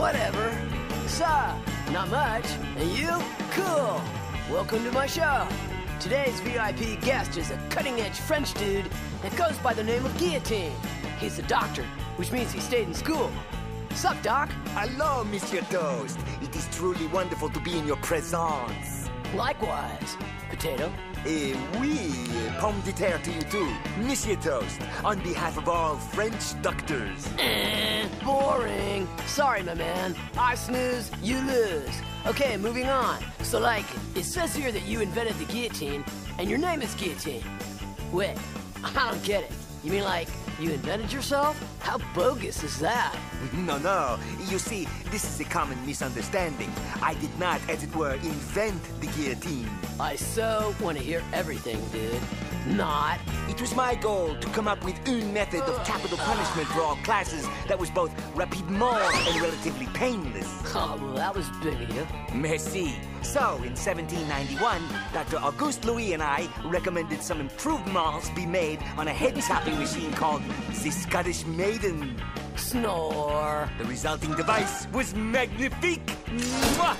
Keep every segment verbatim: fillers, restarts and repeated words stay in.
Whatever. So, not much. And you? Cool. Welcome to my show. Today's V I P guest is a cutting-edge French dude that goes by the name of Guillotine. He's a doctor, which means he stayed in school. Sup, Doc? Hello, Monsieur Toast. It is truly wonderful to be in your presence. Likewise. Potato? Eh, oui, pomme de terre to you too, Monsieur Toast, on behalf of all French doctors. Eh, boring. Sorry, my man. I snooze, you lose. Okay, moving on. So, like, it says here that you invented the guillotine, and your name is Guillotine. Wait, I don't get it. You mean like, you invented yourself? How bogus is that? No, no. You see, this is a common misunderstanding. I did not, as it were, invent the guillotine. I so want to hear everything, dude. Not. It was my goal to come up with une method of capital punishment for all classes that was both rapidement and relatively painless. Oh, well, that was big of you. Merci. So, in seventeen ninety-one, Doctor Auguste Louis and I recommended some improvements be made on a head-chopping machine called the Scottish Maiden. Snore. The resulting device was magnifique. Mwah!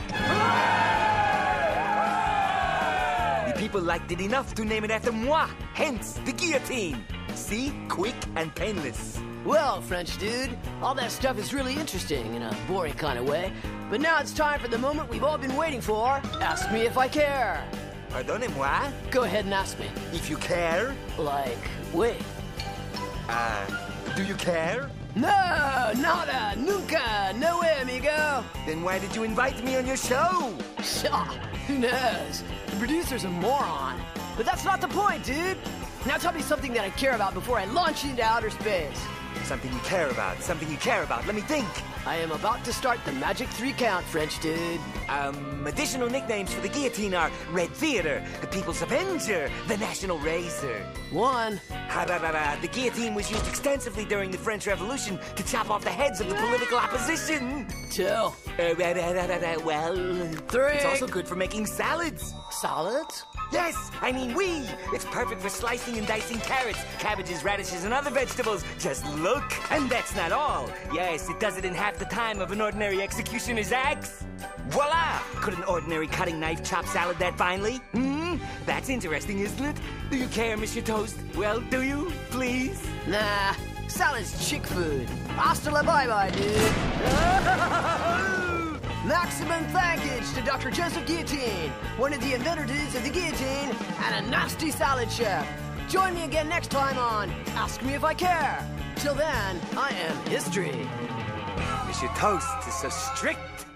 The people liked it enough to name it after moi, hence the guillotine. See? Quick and painless. Well, French dude, all that stuff is really interesting in a boring kind of way. But now it's time for the moment we've all been waiting for. Ask me if I care. Pardonnez-moi? Go ahead and ask me. If you care? Like, wait. Uh, do you care? No, nada, nunca, no way, amigo. Then why did you invite me on your show? Who knows? The producer's a moron. But that's not the point, dude. Now tell me something that I care about before I launch into outer space. Something you care about, something you care about. Let me think. I am about to start the magic three count, French dude. Um, additional nicknames for the guillotine are Red Theater, the People's Avenger, the National Razor. One. Ha, da, da, da. The guillotine was used extensively during the French Revolution to chop off the heads of the political opposition. Two. Uh, da, da, da, da, da. Well, three. It's also good for making salads. Salads? Yes, I mean we. It's perfect for slicing and dicing carrots, cabbages, radishes, and other vegetables. Just look. And that's not all. Yes, it does it in half the time of an ordinary executioner's axe. Voila! Could an ordinary cutting knife chop salad that finely? Hmm? That's interesting, isn't it? Do you care, Monsieur Toast? Well, do you? Please? Nah, salad's chick food. Hasta la bye-bye, dude. Maximum thankage to Doctor Joseph Guillotine, one of the inventors of the guillotine and a nasty salad chef. Join me again next time on Ask Me If I Care. Till then, I am history. Monsieur Toast is so strict.